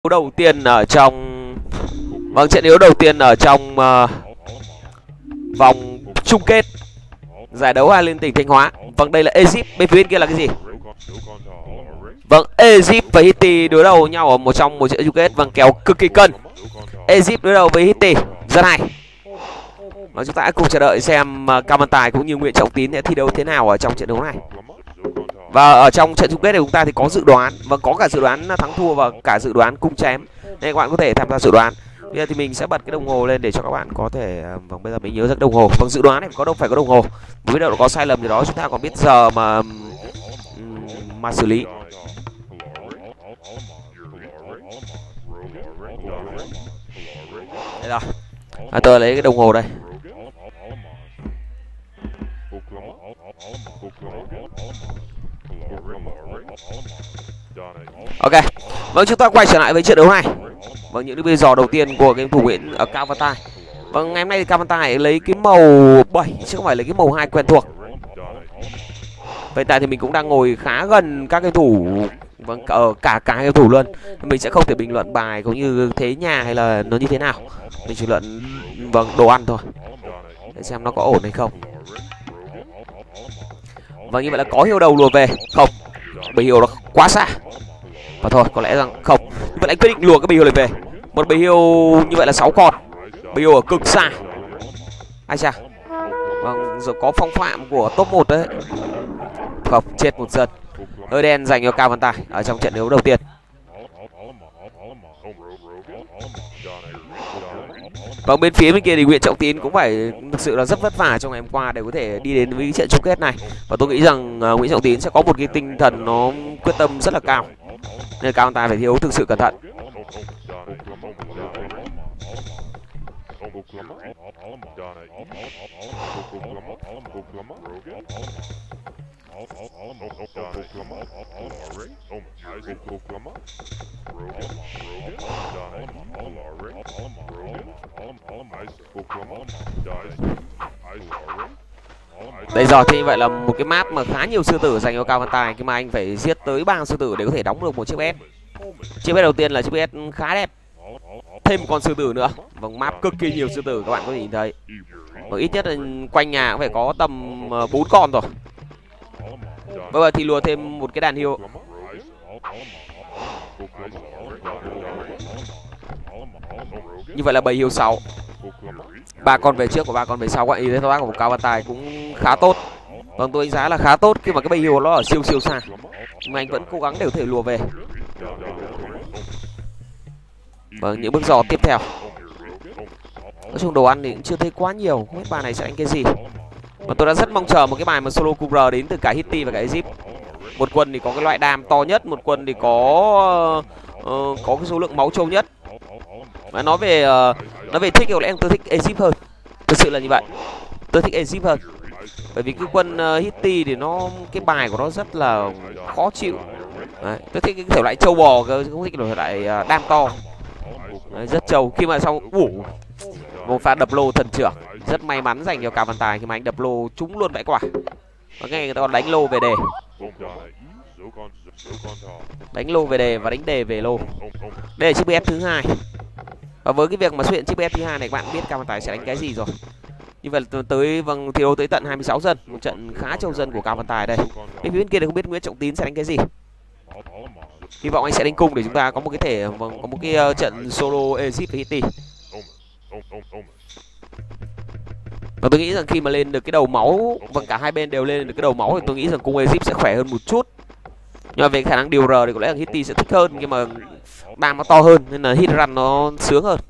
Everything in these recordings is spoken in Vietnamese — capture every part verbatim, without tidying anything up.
đầu tiên ở trong vâng trận đấu đầu tiên ở trong uh, vòng chung kết giải đấu hai liên tỉnh Thanh Hóa. Vâng, đây là Egypt, bên phía bên kia là cái gì? Vâng, Egypt và Haiti đối đầu nhau ở một trong một trận chung kết. Vâng, kèo cực kỳ cân. Egypt đối đầu với Haiti, rất hay. Và chúng ta hãy cùng chờ đợi xem uh, Cao Văn Tài cũng như Nguyễn Trọng Tín sẽ thi đấu thế nào ở trong trận đấu này. Và ở trong trận chung kết này chúng ta thì có dự đoán và có cả dự đoán thắng thua và cả dự đoán cung chém, nên các bạn có thể tham gia dự đoán. Bây giờ thì mình sẽ bật cái đồng hồ lên để cho các bạn có thể vâng bây giờ mình nhớ ra đồng hồ. Vâng, dự đoán này có đâu phải có đồng hồ. Với đâu có sai lầm gì đó chúng ta còn biết giờ mà mà xử lý. Đây rồi. À, tôi lấy cái đồng hồ đây. Ok, vâng chúng ta quay trở lại với trận đấu này. Vâng, những bây giờ đầu tiên của game thủ Nguyễn ở Cao Văn Tài. Vâng, ngày hôm nay thì Cao Văn Tài lấy cái màu bảy chứ không phải lấy cái màu hai quen thuộc. Hiện tại thì mình cũng đang ngồi khá gần các game thủ, vâng ở cả cả game thủ luôn. Mình sẽ không thể bình luận bài cũng như thế nhà hay là nó như thế nào. Mình chỉ luận vâng đồ ăn thôi. Để xem nó có ổn hay không. Vâng, như vậy là có hiêu đầu lùa về không? Bầy hiêu nó quá xa. Và thôi, có lẽ rằng không. Như vậy anh quyết định lùa cái bầy hiêu này về. Một bầy hiêu như vậy là sáu con. Bầy hiêu ở cực xa. Ai chà. Vâng, rồi có phong phạm của top một đấy. Không, chết một dân. Hơi đen dành cho Cao Văn Tài ở trong trận đấu đầu tiên. Vâng, bên phía bên kia thì Nguyễn Trọng Tín cũng phải thực sự là rất vất vả trong ngày hôm qua để có thể đi đến với trận chung kết này. Và tôi nghĩ rằng uh, Nguyễn Trọng Tín sẽ có một cái tinh thần nó quyết tâm rất là cao. Nên Cao Văn Tài phải thi đấu thực sự cẩn thận. Đây rồi, thì như vậy là một cái map mà khá nhiều sư tử dành cho Cao Văn Tài, nhưng mà anh phải giết tới ba sư tử để có thể đóng được một chiếc bét. Chiếc bét đầu tiên là chiếc bét khá đẹp. Thêm một con sư tử nữa. Vâng, map cực kỳ nhiều sư tử các bạn có thể nhìn thấy. Và ít nhất là quanh nhà cũng phải có tầm bốn con rồi. Bây giờ thì lùa thêm một cái đàn hiêu. Như vậy là bầy hiêu sáu. Ba con về trước và ba con về sau. Các bạn nhìn thấy thao tác của Cao Văn Tài cũng khá tốt. Vâng, tôi đánh giá là khá tốt khi mà cái bầy hiêu nó ở siêu siêu xa. Nhưng mà anh vẫn cố gắng để có thể lùa về. Vâng, những bước dò tiếp theo. Nói chung đồ ăn thì cũng chưa thấy quá nhiều. Không biết bài này sẽ đánh cái gì. Và tôi đã rất mong chờ một cái bài mà solo cu rờ đến từ cả Haiti và cả Egypt. Một quân thì có cái loại đam to nhất, một quân thì có uh, có cái số lượng máu trâu nhất. Và nói về uh, nói về thích thì có lẽ tôi thích Egypt hơn. Thực sự là như vậy. Tôi thích Egypt hơn. Bởi vì cái quân uh, Haiti thì nó cái bài của nó rất là khó chịu. Đấy, tôi thích cái thể loại trâu bò, không thích cái thể loại uh, đam to. Đấy, rất trâu. Khi mà xong ủ một pha đập lô thần trưởng, rất may mắn dành cho Cao Văn Tài khi mà anh đập lô trúng luôn bãi quả. Và nghe người ta còn đánh lô về đề, đánh lô về đề và đánh đề về lô. Đây là chiếc bê ép thứ hai. Và với cái việc mà xuất hiện chiếc bê ép thứ hai này, các bạn biết Cao Văn Tài sẽ đánh cái gì rồi. Như vậy là tới vâng thi đấu tới tận hai mươi sáu dân, một trận khá trâu dân của Cao Văn Tài đây. Bên phía bên kia thì không biết Nguyễn Trọng Tín sẽ đánh cái gì. Hy vọng anh sẽ đánh cung để chúng ta có một cái thể vâng có một cái uh, trận solo Egypt và Haiti. Và tôi nghĩ rằng khi mà lên được cái đầu máu, vâng cả hai bên đều lên được cái đầu máu thì tôi nghĩ rằng cung Egypt sẽ khỏe hơn một chút. Nhưng mà về khả năng điều R thì có lẽ là Haiti sẽ thích hơn, nhưng mà đam nó to hơn nên là hit run nó sướng hơn.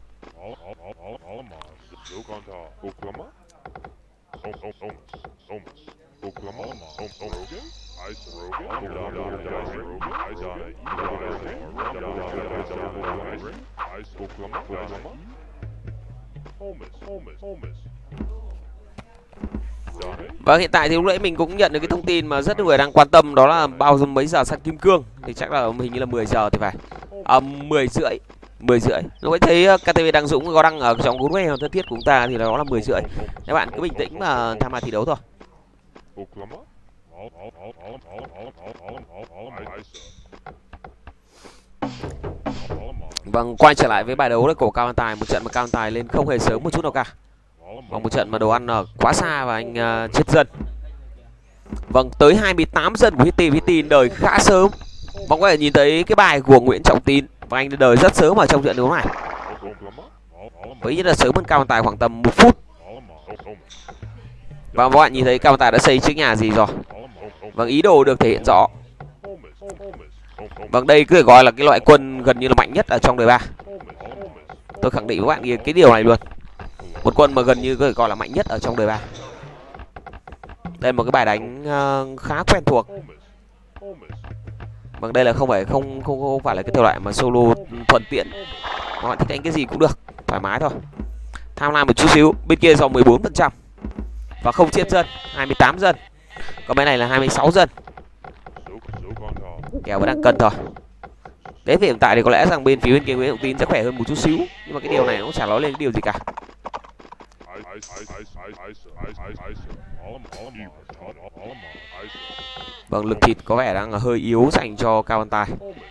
Và hiện tại thì lúc nãy mình cũng nhận được cái thông tin mà rất nhiều người đang quan tâm, đó là bao giờ mấy giờ săn kim cương. Thì chắc là hình như là mười giờ thì phải. À, mười rưỡi. mười rưỡi. Lúc ấy thấy ca tê vê Đăng Dũng có đăng ở trong group web thân thiết của chúng ta thì đó là mười rưỡi. Các bạn cứ bình tĩnh mà tham gia thi đấu thôi. Vâng, quay trở lại với bài đấu đấy của Cao Văn Tài, một trận mà Cao Văn Tài lên không hề sớm một chút nào cả. Vâng, một trận mà đồ ăn ở quá xa và anh uh, chết dân. Vâng, tới hai mươi tám dân của Hitty, Hitty đời khá sớm. Vâng, có thể nhìn thấy cái bài của Nguyễn Trọng Tín và anh đời rất sớm ở trong trận đấu này. Với nhất là sớm hơn Cao Văn Tài khoảng tầm một phút. Và các bạn nhìn thấy Cao Văn Tài đã xây chiếc nhà gì rồi. Vâng, ý đồ được thể hiện rõ. Vâng, đây cứ phải gọi là cái loại quân gần như là mạnh nhất ở trong đời ba. Tôi khẳng định với bạn cái điều này luôn. Một quân mà gần như có thể gọi là mạnh nhất ở trong đời ba. Đây là một cái bài đánh uh, khá quen thuộc. Vâng, đây là không phải không không không phải là cái thể loại mà solo thuận tiện. Các bạn thích đánh cái gì cũng được, thoải mái thôi. Tham lam một chút xíu. Bên kia dòng mười bốn phần trăm và không chết dân, hai mươi tám dân. Còn bên này là hai mươi sáu dân. Kèo vẫn đang cân thôi. Đến hiện tại thì có lẽ rằng bên phía bên kia Nguyễn Trọng Tín sẽ khỏe hơn một chút xíu, nhưng mà cái điều này nó cũng chả nói lên cái điều gì cả. Vâng, lực thịt có vẻ đang hơi yếu dành cho Cao Văn Tài.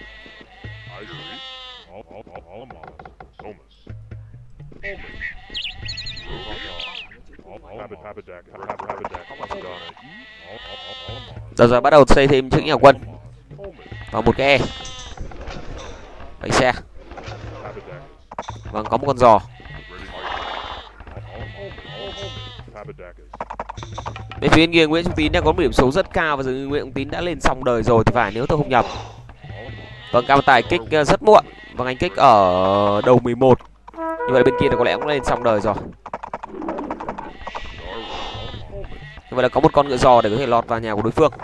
Giờ giờ bắt đầu xây thêm những nhà quân và một cái E bánh xe. Vâng, có một con giò. Bên phía kia Nguyễn Trọng Tín đã có một điểm số rất cao và dường như Nguyễn Trọng Tín đã lên xong đời rồi thì phải, nếu tôi không nhầm. Vâng, Cao Văn Tài kích rất muộn. Vâng, anh kích ở đầu mười một. Nhưng mà bên kia thì có lẽ cũng lên xong đời rồi. Như vậy là có một con ngựa giò để có thể lọt vào nhà của đối phương.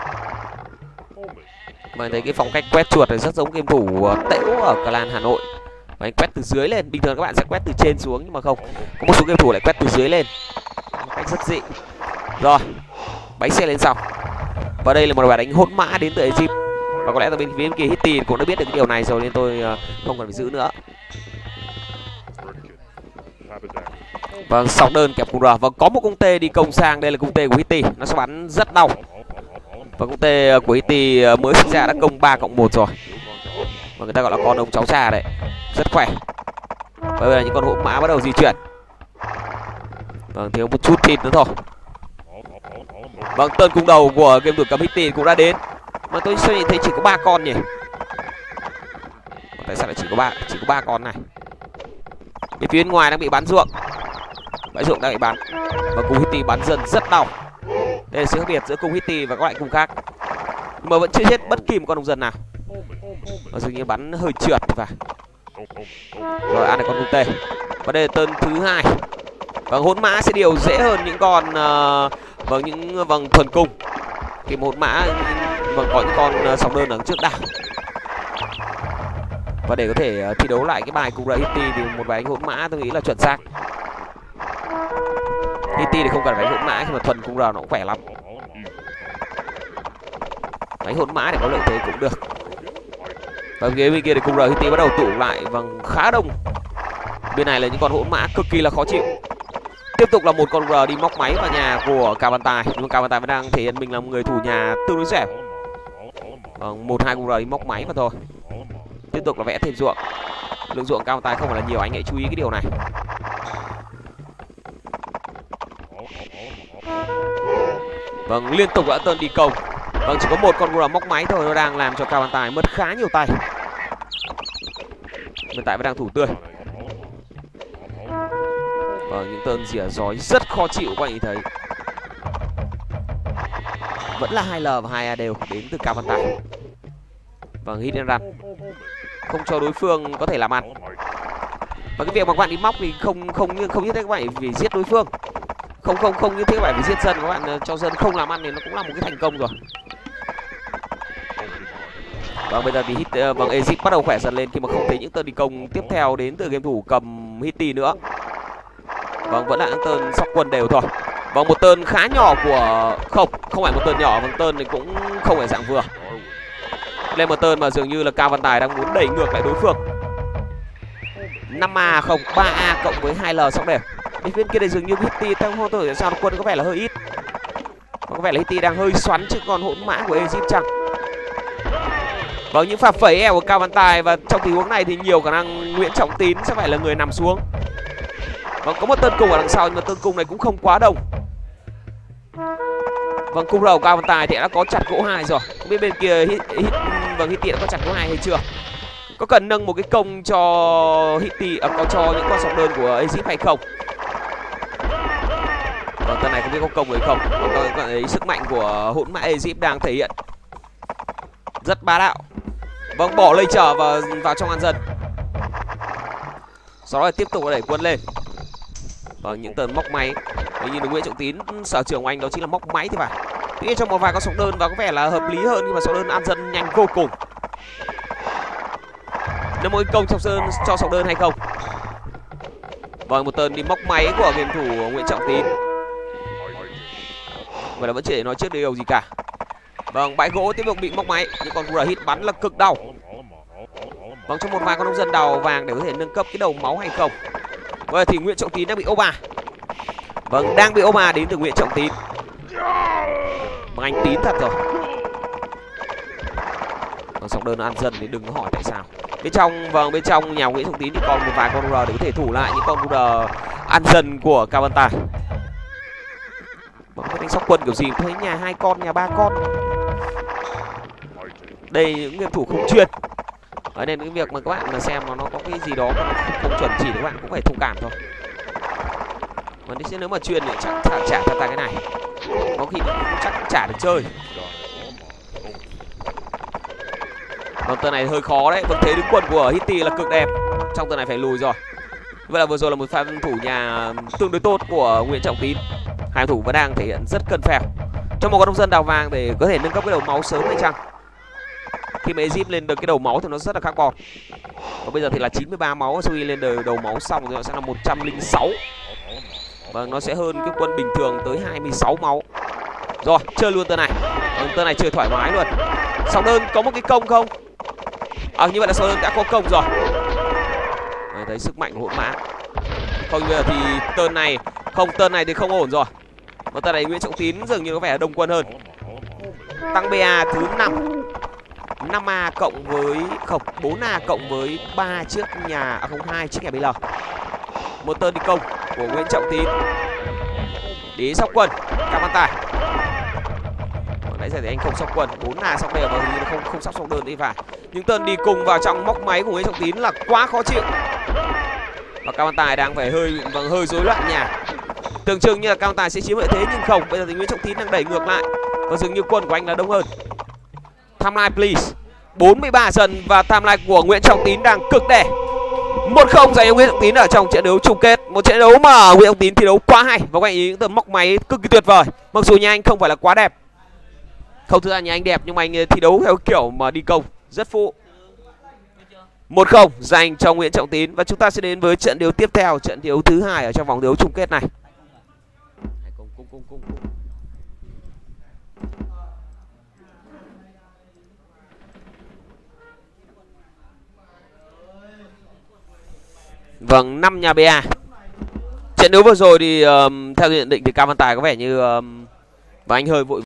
Mà anh thấy cái phong cách quét chuột này rất giống game thủ Tễu ở Clan Hà Nội. Và anh quét từ dưới lên. Bình thường các bạn sẽ quét từ trên xuống, nhưng mà không, có một số game thủ lại quét từ dưới lên. Một cách rất dị. Rồi, bánh xe lên xong. Và đây là một bài đánh hỗn mã đến từ Egypt. Và có lẽ từ bên phía bên kia Hitty cũng đã biết được cái điều này rồi, nên tôi không cần phải giữ nữa. Vâng, sọc đơn kẹp cung R. Vâng, có một cung tê đi công sang. Đây là cung tê của Hitty. Nó sẽ bắn rất đau. Và cung tê của Hitty mới sinh ra đã công ba cộng một rồi. Và người ta gọi là con ông cháu cha đấy. Rất khỏe. Và bây giờ những con hỗn mã bắt đầu di chuyển. Vâng, thiếu một chút thịt nữa thôi. Vâng, tên cung đầu của game thủ cầm Hitty cũng đã đến. Mà tôi sao nhìn thấy chỉ có ba con nhỉ? Tại sao lại chỉ có ba chỉ có ba con này? Bên phía bên ngoài đang bị bắn ruộng. Bãi ruộng đang bị bắn. Và cung Hitty bắn dần rất đau. Đây là sự khác biệt giữa cung Hitty và các loại cung khác. Nhưng mà vẫn chưa chết bất kỳ một con nông dân nào. Và dường như bắn hơi trượt thì phải. Rồi ăn được con cung tê. Và đây là tên thứ hai. Vâng, hỗn mã sẽ điều dễ hơn những con uh, vâng những vâng thuần cung. Thì một mã vâng có những con uh, sóng đơn ở trước đảo. Và để có thể uh, thi đấu lại cái bài cung R Hitty thì một bài đánh hỗn mã tôi nghĩ là chuẩn xác. Hitty thì không cần phải đánh hỗn mã khi mà thuần cung R nó cũng khỏe lắm. Đánh hỗn mã để có lợi thế cũng được. Và phía bên kia thì cung R Hitty bắt đầu tụ lại vâng khá đông. Bên này là những con hỗn mã cực kỳ là khó chịu. Tiếp tục là một con R đi móc máy vào nhà của Cao Văn Tài. Nhưng Cao Văn Tài vẫn đang thể hiện mình là một người thủ nhà tương đối dẻo. Vâng, một hai con R đi móc máy mà thôi. Tiếp tục là vẽ thêm ruộng. Lượng ruộng Cao Văn Tài không phải là nhiều, anh hãy chú ý cái điều này. Vâng, liên tục đã tơn đi công. Vâng, chỉ có một con R móc máy thôi, nó đang làm cho Cao Văn Tài mất khá nhiều tay. Hiện tại vẫn đang thủ tươi. Vâng, những tên rỉa rói rất khó chịu các bạn nhìn thấy. Vẫn là hai L và hai A đều đến từ Cao Văn Tài. Vâng, hit and run. Không cho đối phương có thể làm ăn. Và cái việc mà các bạn đi móc thì không không không nhất thiết các bạn phải giết đối phương. Không không không nhất thiết các bạn phải giết dân, các bạn cho dân không làm ăn thì nó cũng là một cái thành công rồi. Vâng, bây giờ thì hit vâng Egypt bắt đầu khỏe dần lên khi mà không thấy những tên đi công tiếp theo đến từ game thủ cầm Hitty nữa. Vâng, vẫn là những tên sóc quân đều thôi. Vâng, một tên khá nhỏ của không không phải một tên nhỏ, vâng tên thì cũng không phải dạng vừa. Lên một tên mà dường như là Cao Văn Tài đang muốn đẩy ngược lại đối phương. năm A không, ba A cộng với hai L sóc đều. Bên phía kia này dường như Hitty tăng hô tôi sao quân có vẻ là hơi ít. Có vẻ là Hitty đang hơi xoắn chứ còn hỗn mã của Egypt chăng. Vâng, những pha phẩy eo của Cao Văn Tài, và trong tình huống này thì nhiều khả năng Nguyễn Trọng Tín sẽ phải là người nằm xuống. Vâng, có một tên cung ở đằng sau nhưng mà tên cung này cũng không quá đông. Vâng, cung đầu Cao Văn Tài thì đã có chặt gỗ hai rồi. Không biết bên kia hit, hit, vâng, Hitty đã có chặt gỗ hai hay chưa? Có cần nâng một cái công cho Hitty, à, có cho những con sọc đơn của Egypt hay không? Vâng, tên này không biết có công hay không. Vâng, các bạn thấy sức mạnh của hỗn mã Egypt đang thể hiện rất bá đạo. Vâng, bỏ lây trở vào, vào trong an dân. Sau đó tiếp tục đẩy quân lên. Vâng, những tờn móc máy. Hình như là Nguyễn Trọng Tín sở trường của anh đó chính là móc máy thì phải. Tuy nhiên trong một vài con sọc đơn và có vẻ là hợp lý hơn, nhưng mà sọc đơn an dân nhanh vô cùng. Nếu mỗi công trong sơn cho sọc đơn hay không? Vâng, một tờn đi móc máy của game thủ Nguyễn Trọng Tín. Vậy là vẫn chưa thể nói trước điều gì cả. Vâng, bãi gỗ tiếp tục bị móc máy, nhưng con vừa hit bắn là cực đau. Vâng, trong một vài con nông dân đào vàng để có thể nâng cấp cái đầu máu hay không. Vậy thì Nguyễn Trọng Tín đang bị ốp à. Vâng, đang bị ốp à đến từ Nguyễn Trọng Tín. Vâng, anh Tín thật rồi. Vâng, sọc đơn an dân thì đừng có hỏi tại sao. Bên trong, vâng, bên trong nhà Nguyễn Trọng Tín thì còn một vài con rờ để có thể thủ lại những con rờ an dân của Cao Văn Tài. Vâng, đánh sóc quân kiểu gì thấy nhà hai con, nhà ba con. Đây những game thủ không chuyên. Ở nên cái việc mà các bạn mà xem mà nó có cái gì đó mà nó không chuẩn chỉ thì các bạn cũng phải thông cảm thôi. Mà nếu mà chuyên thì chắc trả, trả cho ta cái này. Có khi chắc cũng chả được chơi. Vâng, tờ này hơi khó đấy. Vâng, thế đứng quân của Hitty là cực đẹp. Trong tờ này phải lùi rồi. Vậy là vừa rồi là một pha thủ nhà tương đối tốt của Nguyễn Trọng Tín. Hai thủ vẫn đang thể hiện rất cân phèo. Trong một con nông dân đào vàng để có thể nâng cấp cái đầu máu sớm hay chăng? Khi mà Egypt lên được cái đầu máu thì nó rất là khác bọt. Và bây giờ thì là chín mươi ba máu, sau khi lên đầu, đầu máu xong thì nó sẽ là một trăm lẻ sáu. Và nó sẽ hơn cái quân bình thường tới hai mươi sáu máu. Rồi, chơi luôn tờ này. Vâng, tờ này chơi thoải mái luôn. Sọc đơn có một cái công không? À, như vậy là sọc đơn đã có công rồi. Đấy, thấy sức mạnh của hỗn mã. Không, bây giờ thì tơn này, không, tơn này thì không ổn rồi. Và tơn này Nguyễn Trọng Tín dường như có vẻ đông quân hơn. Tăng bê a thứ năm. năm a cộng với, không, bốn a cộng với ba chiếc nhà, à không, hai chiếc nhà bê lờ. Một tơn đi công của Nguyễn Trọng Tín. Đi sóc quân, Cao Văn Tài. Nãy giờ thì anh không sóc quân, bốn a sóc đều và hình như không không sóc sóc đơn đi phải. Nhưng tơn đi cùng vào trong móc máy của Nguyễn Trọng Tín là quá khó chịu. Và Cao Văn Tài đang phải hơi vâng hơi rối loạn nhà. Tưởng chừng như là Cao Văn Tài sẽ chiếm lợi thế nhưng không, bây giờ thì Nguyễn Trọng Tín đang đẩy ngược lại và dường như quân của anh là đông hơn. Timeline please. bốn mươi ba dần và timeline của Nguyễn Trọng Tín đang cực đẻ. một không dành cho Nguyễn Trọng Tín ở trong trận đấu chung kết. Một trận đấu mà Nguyễn Trọng Tín thi đấu quá hay và các bạn ý những tầm móc máy cực kỳ tuyệt vời. Mặc dù nhà anh không phải là quá đẹp. Không, thực ra nhà anh đẹp nhưng mà anh thi đấu theo kiểu mà đi công rất phụ. một không dành cho Nguyễn Trọng Tín và chúng ta sẽ đến với trận đấu tiếp theo, trận đấu thứ hai ở trong vòng đấu chung kết này. Vâng, năm nhà bê a. Trận đấu vừa rồi thì um, theo nhận định thì Cao Văn Tài có vẻ như um, và anh hơi vội